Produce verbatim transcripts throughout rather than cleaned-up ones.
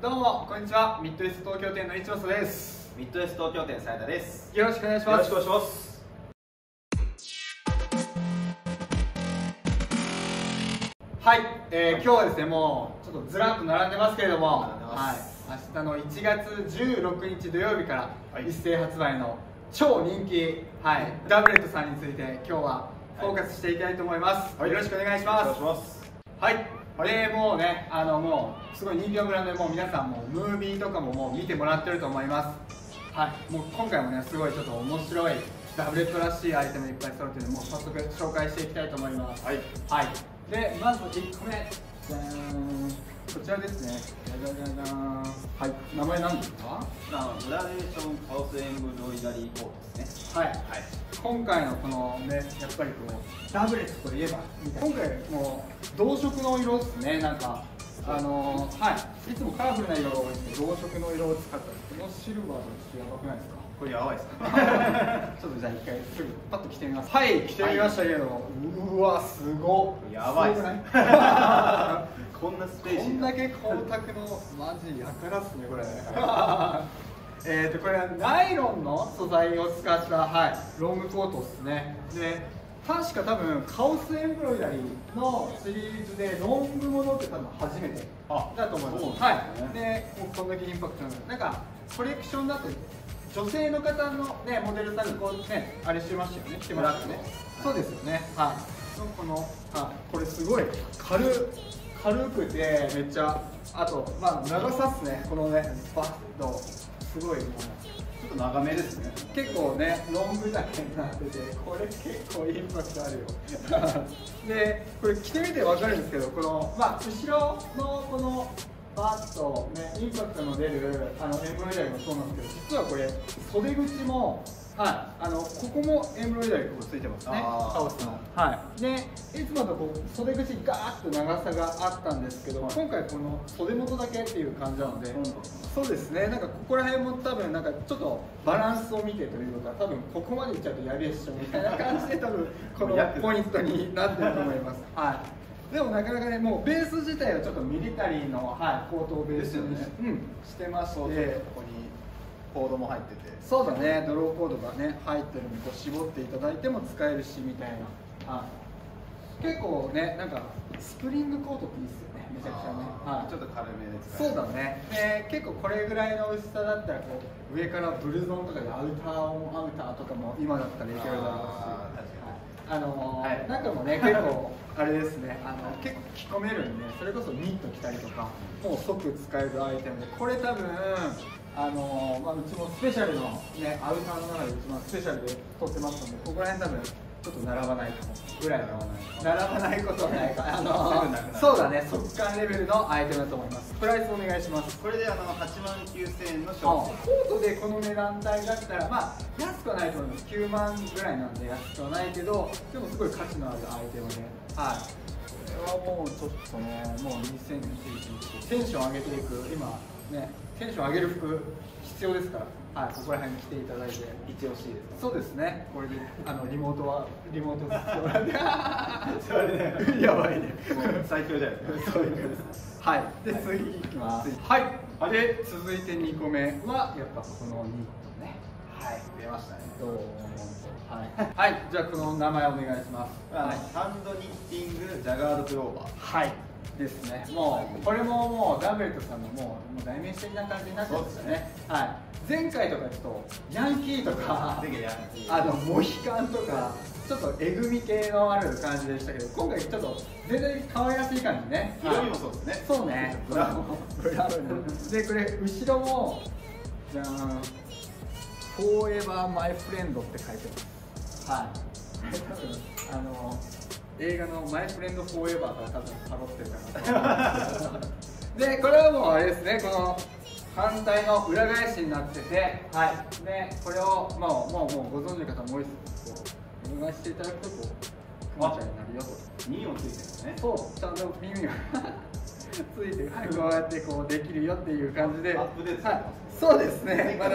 どうもこんにちは。ミッドエスト東京店の一ノです。 ミッドエスト東京店斉田です。 よろしくお願いします。 よろしくお願いします。 はい、えー、今日はですね、もうちょっとずらっと並んでますけれども、はい、明日のいちがつじゅうろくにち土曜日から一斉発売の超人気、はい、ダブレットさんについて今日はフォーカスしていきたいと思います。はい、よろしくお願いします。 お願いします。 はい、はい、でもうね、あのもうすごい人気のブランドで、もう皆さんもムービーとかももう見てもらってると思います。はい、もう今回もね、すごいちょっと面白いダブレットらしいアイテムいっぱい揃ってるので、もう早速紹介していきたいと思います。はい、はい、でまずいっこめ、じゃーん、こちらですね。じゃじゃじゃじゃーん。はい、名前何ですか？ グラデーションカオスエンブロイダリーコートですね。はい、はい、 今回のこのね、やっぱりこうダブレットといえば今回もう同色の色ですね。なんかあのー、はい、いつもカラフルな色が多いんですけど、同色の色を使ったこのシルバーのちょっとやばくないですか？ これやばいですね。 ちょっとじゃあ一回すぐパッと着てみます。はい、着てみましたけど、はい、うわすごい、 やばいですね。こんなスペース、 こんだけ光沢のマジやからっすねこれ。えっとこれはナイロンの素材を使った、はい、ロングコートですね。で確か多分カオスエンブロイダリーのシリーズでロングものって多分初めてだと思います。はい、でもうこんだけインパクトのなんかコレクションだと女性の方のねモデルさんがこうねあれしてましたよね。着てましたね。そうですよね。はい。この、はい、これすごい軽軽くてめっちゃ、あとまあ長さっすね。このねバットすごいもうちょっと長めですね。 結構ねロング丈になってて、これ結構インパクトあるよ。でこれ着てみて分かるんですけど、このまあ後ろのこのバッとねインパクトの出るあのエンブロイダリーもそうなんですけど、実はこれ袖口も、はい、あのここもエンブロイダリーここついてますね。カオスの。はい。でいつもとこう袖口ガーッと長さがあったんですけど、はい、今回この袖元だけっていう感じなので、うん、そうですね。なんかここら辺も多分なんかちょっとバランスを見てというか、多分ここまでいっちゃうとやべえっしょみたいな感じで多分このポイントになってると思います。はい。でもなかなかね、もうベース自体はちょっとミリタリーの、はい、コートをベースにし、ね、うん、してまして、ここにコードも入ってて、 そうだね、ドローコードがね入ってるんで、こう絞っていただいても使えるしみたいな、はい、結構ね、なんかスプリングコートっていいっすよね、めちゃくちゃね、はい、 ちょっと軽めで使える。 そうだね。で結構これぐらいの薄さだったらこう上からブルゾンとかでアウターオンアウターとかも今だったらいけるだろうし、あのーはい、中もね結構あれですね、あの結構着込めるんで、それこそニット着たりとかもう即使えるアイテムで、これ多分あのーまあ、うちもスペシャルの、ね、アウターの中で一番スペシャルで撮ってますので、ここら辺多分ちょっと並ばないかもぐらいの並ばないことはないか、あのー、そうだね、速乾レベルのアイテムだと思います。プライスお願いします。 これであのはちまんきゅうせんえんの商品、 コートでこの値段帯だったらまあ安くはないと思います。きゅうまんぐらいなんで安くはないけど、でもすごい価値のあるアイテムで、はい、これはもうちょっとね、もうにせんにじゅういちテンション上げていく、今ねテンション上げる服必要ですから、はい、ここら辺に来ていただいて一押しいです。 そうですね。これであのリモートはリモート必要なんでそれね、やばいね。最強じゃないですか。そういうです。 はい。で次いきます。はい。で続いてにこめはやっぱこのニットね。はい。 出ましたね。 どうもはい。はい。じゃあこの名前お願いします。 はい。ハンドニッティングジャガードプローバー。 はい。ですね。もうこれももうダブレットさんのもうもう代名詞的な感じになってましたね。はい。前回とかちょっとヤンキーとかあのモヒカンとかちょっとえぐみ系のある感じでしたけど、今回ちょっと全然可愛らしい感じね。 色味もそうですね。 そうね。ブラウンブラウンで、これ後ろもじゃん、フォーエバーマイフレンドって書いてます。はい。多分あの映画のマイフレンドフォーエバーから多分パロってるかなと思うんですけどでこれはもうあれですね、この反対の裏返しになってて、はい、でこれをもうもうもうご存知の方も多いですけど、こう裏返していただくとこうクマちゃんになるよと。 耳もついてるんですね。 そう、ちゃんと耳がついて、はい、こうやってこうできるよっていう感じで、 アップデートされてますね。 そうですね。まだ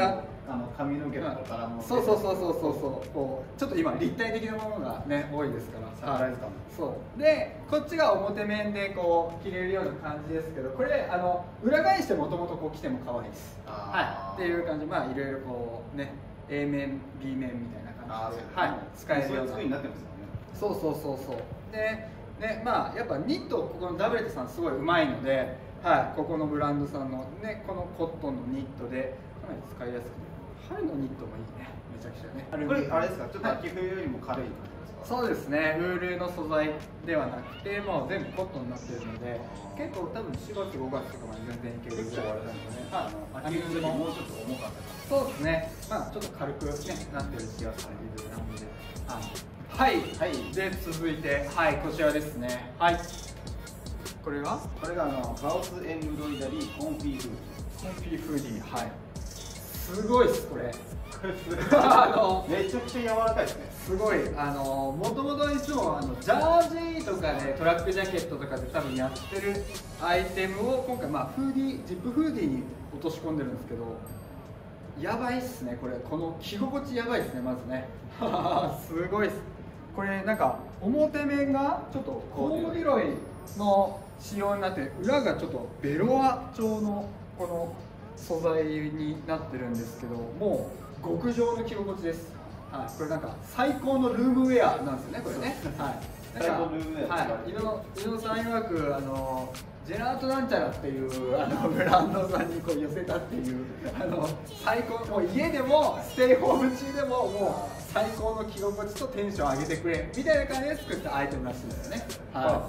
あの髪の毛の柄も、 そうそうそうそうそうそう、こうちょっと今立体的なものがね多いですから、 サプライズ感も、 そうでこっちが表面でこう着れるような感じですけど、これあの裏返してもともとこう着ても可愛いです。はい、っていう感じ、まあいろいろこうね A 面 B 面みたいな感じで、はい、使えるような、 そういう作りになってますよね。 そうそうそうそうでね、まあやっぱニットここのダブレットさんすごいうまいので、はい、ここのブランドさんのねこのコットンのニットでかなり使いやすくて、春のニットもいいね、めちゃくちゃね。 これあれですか、ちょっと秋冬よりも軽い感じですか？ そうですね、ウールの素材ではなくてもう全部コットンになってるので、結構多分しがつごがつとかまで全然いけるぐらいなんでね、 はい、秋冬ももうちょっと重かったです。 そうですね、まあちょっと軽くねなってるしがつからリズムなので、はい、はい、で続いて、はい、こちらですね。はい、これがこれがあのガウスエンブロイダリーコンフィーフーディー、 コンフィーフーディー、はい、すごいですこれ。 あのめちゃくちゃ柔らかいですね。 すごい、あのもともといつもあのジャージーとかでトラックジャケットとかで多分やってるアイテムを今回まあフーディージップフーディーに落とし込んでるんですけど、やばいっすねこれ、この着心地やばいっすね、まずね。すごいっす。これなんか表面がちょっとコードリロイの仕様になって、裏がちょっとベロア調のこの素材になってるんですけど、もう極上の着心地です。はい、これなんか最高のルームウェアなんですよね、これね。はい。 最高のルームウェア。 はい。井野井野さん曰くあのジェラートなんちゃらっていうあのブランドさんにこう寄せたっていうあの最高、もう家でもステイホーム中でももう最高の着心地とテンション上げてくれみたいな感じで作ったアイテムらしいんですよね。はい。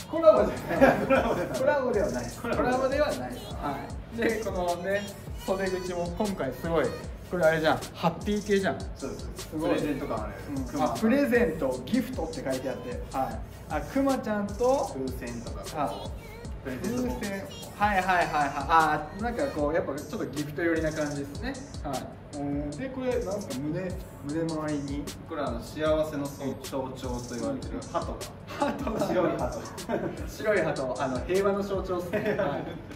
コラボじゃない。コラボではないです。コラボではないです。はい。でこのね袖口も今回すごい。これあれじゃん、ハッピー系じゃん。 そうです。すごい。プレゼント感ある。 うん、あ、プレゼント、ギフトって書いてあって、はい。あ、くまちゃんと風船とか。 あ、プレゼント。風船。はいはいはいはい。あ、なんかこうやっぱちょっとギフト寄りな感じですね。はい。うん、でこれなんか胸胸周りにこれはあの幸せの象徴と言われてる鳩が。 鳩が。 白い鳩。 白い鳩、あの平和の象徴ですね。はい。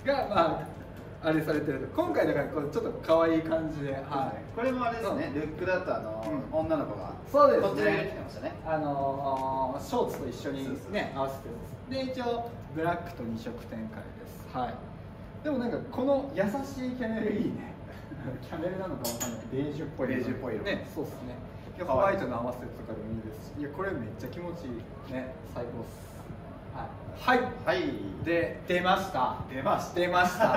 がまあ。あれされてる。今回だからこれちょっと可愛い感じで、はい。 これもあれですね。ルックだとあの女の子がそうですね。 こちらに来てましたね。 あのショーツと一緒にね合わせてます。で一応ブラックと二色展開です。はい。でもなんかこの優しいキャメルいいね。キャメルなのかわかんない。ベージュっぽい。 ベージュっぽい色。 ね、そうですね。ホワイトの合わせとかでもいいですし、いやこれめっちゃ気持ちいいね。最高です。はい、 はい、 で出ました。 出ました。 出ました。 はい。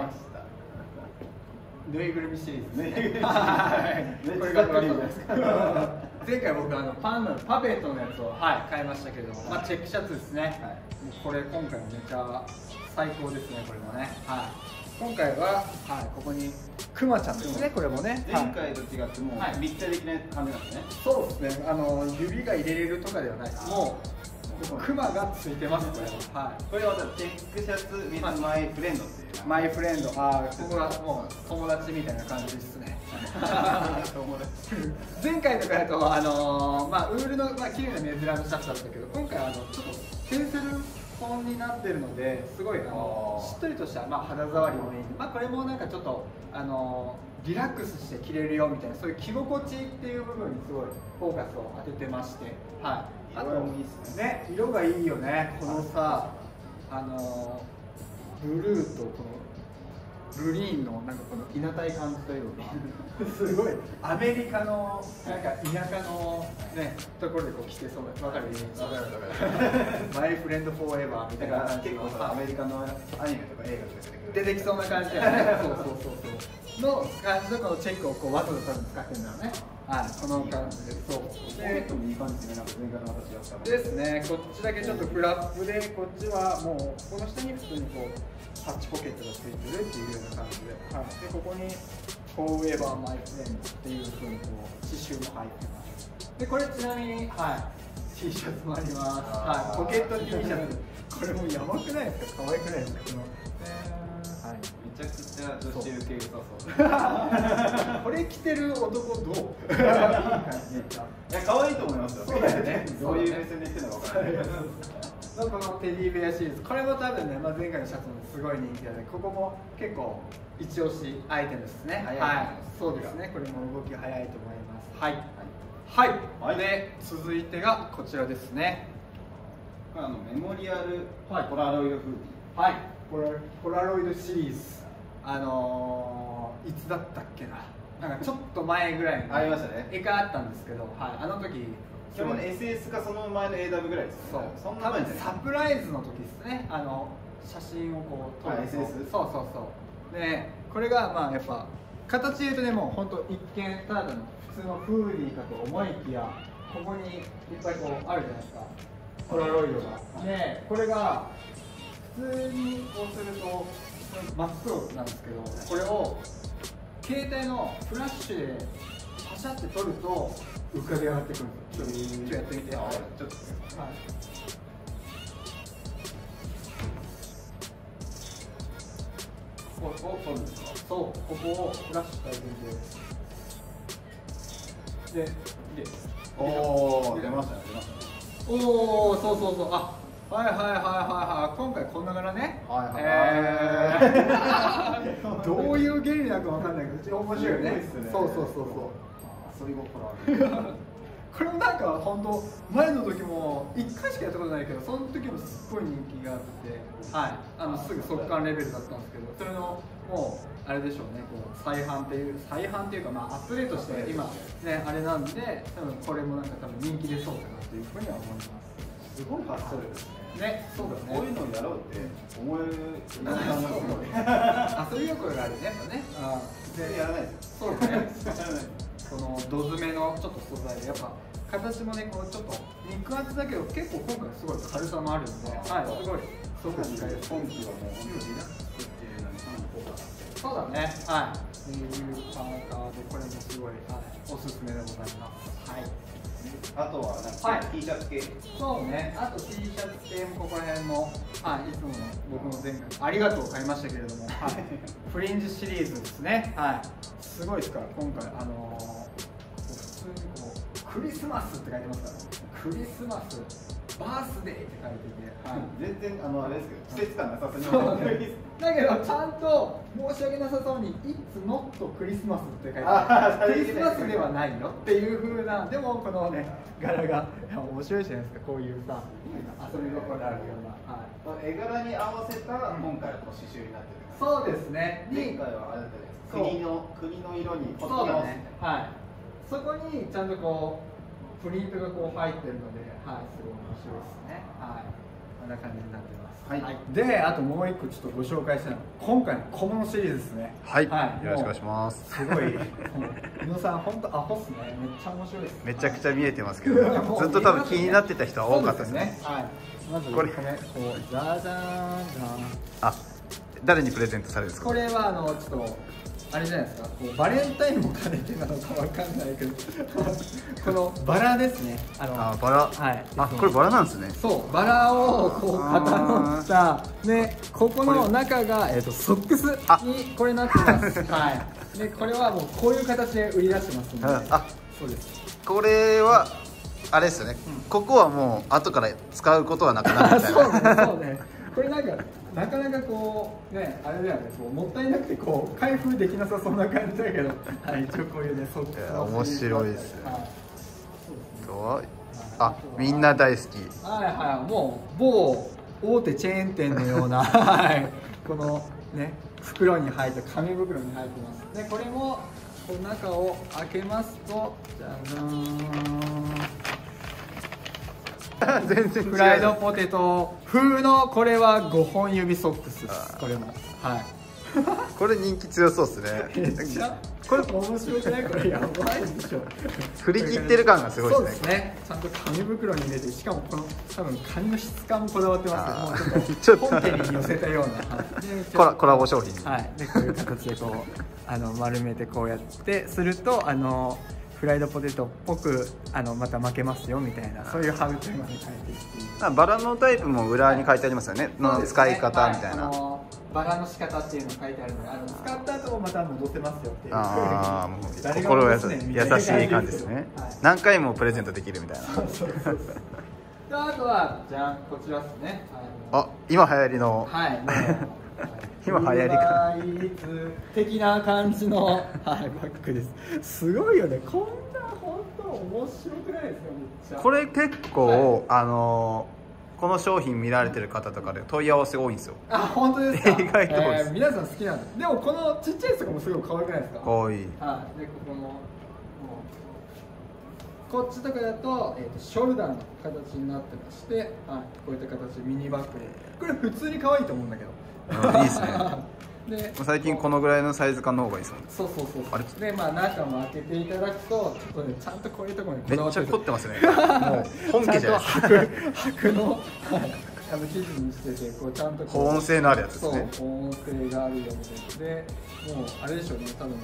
ぬいぐるみシリーズですね。 はい。これがクリームですか。 前回僕あのパンのパペットのやつをはい買いましたけど、まあチェックシャツですね。はい。もうこれ今回めちゃ最高ですねこれもね。はい。今回ははいここにクマちゃんですねこれもね。 前回と違ってもう立体的な感じなんですね。 そうですね。あの指が入れれるとかではないです。もう。クマがついてますこれは。はい。これはチェックシャツミスマイフレンドっていう。 マイフレンド。ああ、ここがもう友達みたいな感じですね。友達。前回とかだとあのまあウールのまあ綺麗なメンズランドシャツだったけど、今回はあのちょっとテンセル本になってるのですごいあのしっとりとしたまあ肌触りもいい。まあこれもなんかちょっとあのリラックスして着れるよみたいなそういう着心地っていう部分にすごいフォーカスを当ててまして、はい。あともいいですね。色がいいよね。このさ、あのブルーとこのグリーンのなんかこのいなたい感じというか、すごいアメリカのなんか田舎のねところでこう着てそうなわかるイメージ。わかるわかる。マイフレンドフォーエバーみたいな感じのアメリカのアニメとか映画とか出てきそうな感じだよね。そうそうそうそう。の感じのこのチェックをこうわざと多分使ってるんだろうね。はい、この感じで、そう。 ポケットもいい感じで、なんか前回の私やったのですね。こっちだけちょっとフラップで、こっちはもうこの下に普通にこうタッチポケットがついてるっていうような感じで、はい。でここにフォーエバーマイフレンドっていう風にこう刺繍も入ってます。でこれちなみにはい T シャツもあります。はい。ポケット T シャツ。これもやばくないですか？可愛くないですか？この。 はい。めちゃくちゃ女子受け良さそう。 これ着てる男どう？いい感じ。 いや可愛いと思いますよ。そうだよね。そういう目線で言ってるのが分かる。 のこのテディベアシリーズ、これも多分ね、まあ、前回のシャツもすごい人気なので、ここも結構一押しアイテムですね。はい、はい、そうですね。これも動き早いと思います。はい、はい、はい、で続いてがこちらですね。 あのメモリアルポラロイドフーディー、 はい、これポラロイドシリーズ、あのー、いつだったっけな、なんかちょっと前ぐらいにありましたね。 絵があったんですけど、はい、あの時それも エスエス かその前の エーダブリュー ぐらいですよね。 そう、 そんな前じゃない。 サプライズの時ですね。あの写真をこう撮る。 エスエス？ そうそうそう。で、これがまあやっぱ形で言うとね、もう本当一見ただの普通のフーディーかと思いきや、ここにいっぱいこうあるじゃないですか。ポラロイドが。で、これが普通にこうすると真っ黒なんですけど、これを携帯のフラッシュでパシャって撮ると浮かび上がってくるんですよ。ちょっと、ちょっとやってみて。はい、ちょっと。はい。ここを撮るんですか。そう、ここをフラッシュしてあげて。で、で、 おお、出ましたね、出ましたね。 おお、そうそうそう、あ、はいはいはいはいはい、今回こんな柄ね。 はいはい。 えー、どういう原理なのかわかんないけど、面白いね。そうそうそうそう。 遊び心ある。 これもなんか本当前の時もいっかいしかやったことないけど、その時もすっごい人気があって、はい、あのすぐ速乾レベルだったんですけど、それのもうあれでしょうね、こう再販っていう再販っていうか、まあアップデートして今ねあれなんで、多分これもなんか多分人気出そうかなというふうには思います。 すごい発想ですね。 ね、そうだね。 こういうのをやろうって思える時間がすごい。 遊び心があるね、やっぱね。あでやらないですよ。 そうね。このど詰めのちょっと素材でやっぱ形もね、こうちょっと肉厚だけど結構今回すごい軽さもあるんで、はい、すごいすごく使いやすい。 今季はもう本当にリラックスっていうのにさんこがあって。 そうだね。はい。こういうパーカーでこれもすごい、はい、おすすめでございます。はい。 あとはなんか T シャツ系。 そうね。あと T シャツ系もここら辺も、はい、いつもの僕も前回ありがとう買いましたけれども、はい、フリンジシリーズですね。はい。すごいですから今回あのー、普通にこうクリスマスって書いてますから、クリスマスバースデーって書いてて、はい、 全然あのあれですけど季節感なさそうに思ってる。だけどちゃんと申し訳なさそうに「It's not クリスマス」って書いてある。クリスマスではないよっていう風な、でもこのね柄がいや面白いじゃないですか、こういうさ遊び心あるような、 はい、絵柄に合わせた今回の刺繍になってる。 そうですね。 前回はあれだったじゃないですか、国の国の色に。 そうだね。はい。そこにちゃんとこうプリントがこう入ってるので、はい、すごい面白いですね。はい。こんな感じになってます。はい。はい、で、あともう一個ちょっとご紹介したいのは今回の小物シリーズですね。 はい。はい、よろしくお願いします。 すごい。宇野さん本当アホっすね。めっちゃ面白いです。 めちゃくちゃ見えてますけど、ずっと多分気になってた人は多かったですね。 はい。まずこれこうザーザーザーン。 あ、誰にプレゼントされるんですか。 これはあのちょっと。あれじゃないですか、こうバレンタインも兼ねてなのかわかんないけどこのバラですね。あのあバラ、はい、あこれバラなんですね。 そうバラをこうかたどったで、ここの中がえっとソックスにこれなってます。はい。でこれはもうこういう形で売り出してますので、あそうです。 これはあれですよね、うん、ここはもう後から使うことはなくなるみたいな。 そうねそうね。これなんかなかなかこうね、あれだよね、こうもったいなくてこう開封できなさそうな感じだけど、はい、一応こういうねソックスの面白いですよ。はい、そうですね。あ、みんな大好き。はいはい、もう某大手チェーン店のようなはい、このね袋に入った紙袋に入ってます。でこれもこの中を開けますと、じゃじゃーん。全然フライドポテト風のこれはごほん指ソックスです。これもはいこれ人気強そうですね。 めっちゃこれ面白くない？これやばいでしょ。 振り切ってる感がすごいですね。 そうですね。ちゃんと紙袋に入れて、しかもこの多分紙の質感もこだわってますけど、もうちょっと本家に寄せたようなコラコラボ商品。 はい。でこういう形でこうあの丸めてこうやってするとあの。フライドポテトっぽくあのまた負けますよみたいな、そういうハウトゥーまで書いていて、バラのタイプも裏に書いてありますよね、はい、の使い方みたいな、はい、あのバラの仕方っていうの書いてあるので、あの使った後もまた戻せますよっていう、 ああもう心優しい感じですね、はい、何回もプレゼントできるみたいな。そうそうそうであとはじゃんこちらですね。 あ、今流行りの、 はいもう今流行りかウーバーイーツ的な感じの、はい、バッグです。すごいよね。こんな本当面白くないですか。めっちゃこれ結構、 はい、 あのこの商品見られてる方とかで問い合わせ多いんですよ。 あ、本当ですか。 意外と多いです、 えー、皆さん好きなんです。でもこのちっちゃいやつとかもすごい可愛くないですか。 可愛い。 はい。でここのこっちとかだと、えー、とショルダーの形になってまして、はい、こういった形でミニバッグで、これ普通に可愛いと思うんだけど、 うん、いいですね。 で最近このぐらいのサイズ感の方がいいですもん。 そうそうそうあれで、まあ、中も開けていただくとちょっとね、ちゃんとこういうところにこめっちゃだわって凝ってますね。もう本家じゃないですか。 ちゃんと箔箔の、はい、あの生地にしてて、こうちゃんとこう保温性のあるやつですね。 そう、保温性があるよみたいで、もうあれでしょうね、多分こ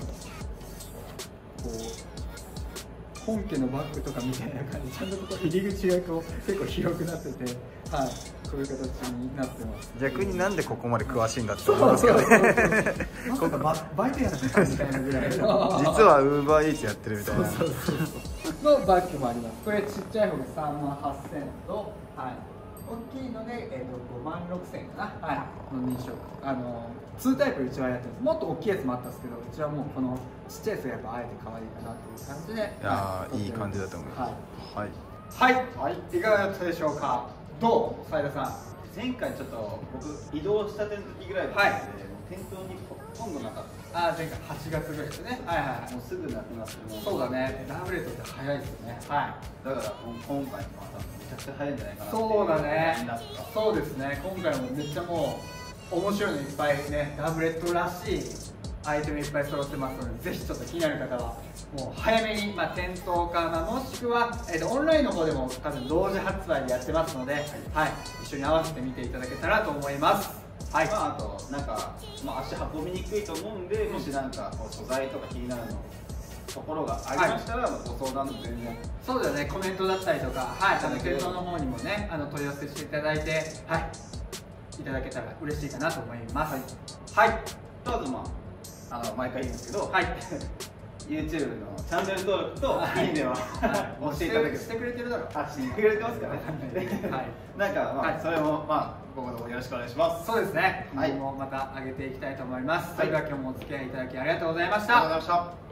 う本家のバッグとかみたいな感じ、ちゃんとここ入り口がこう結構広くなってて、はい、こういう形になってます。 逆になんでここまで詳しいんだってそう思いますけどね。 まさかババイトやってたみたいなぐらいの実はウーバーイーツやってるみたいな。 そうそうそうのバッグもあります。これちっちゃい方がさんまんはっせんと、はい、大きいので、えー、とごまんろくせんかな、はい、のにしょく、あのにタイプうちはやってます。もっと大きいやつもあったんですけど、うちはもうこのちっちゃいやつがやっぱあえて可愛いかなという感じで、 いやー、いい感じだと思います。はい。 はい、はい、いかがだったでしょうか。どう、斉田さん。 前回ちょっと僕移動したての時ぐらいだったので、はい、店頭にほとんどなかった。 ああ、前回はちがつぐらいですね。はいはいはい。 もうすぐなくなってもう。 そうだね。ラブレットって早いですよね。はい。 だから今回もめちゃくちゃ早いんじゃないかなって。 そうだね。そうですね。今回もめっちゃもう面白いのいっぱいね、ラブレットらしいアイテムいっぱい揃ってますので、ぜひちょっと気になる方はもう早めに、まあ、店頭か、まあ、もしくは、えー、とオンラインの方でも多分同時発売でやってますので、はい、はい、一緒に合わせて見ていただけたらと思います。はい、 まあ、あとなんか、まあ、足運びにくいと思うんで、もしなんかこう素材とか気になるのところがありましたら、はい、ご相談全然。 そうだよね、コメントだったりとか、はい、あの店頭の方にもね、あの問い合わせしていただいて、はい、いただけたら嬉しいかなと思います。はい、はい、 とあとまあ、あの毎回言うんですけど、 はい、 YouTube のチャンネル登録といいねは押していただける。 してくれてるだろう。 あ、してくれてますからね。はい。なんかまあそれもまあ今後ともよろしくお願いします。 そうですね。 はい。 今後もまた上げていきたいと思います。それでは今日もお付き合いいただきありがとうございました。 ありがとうございました。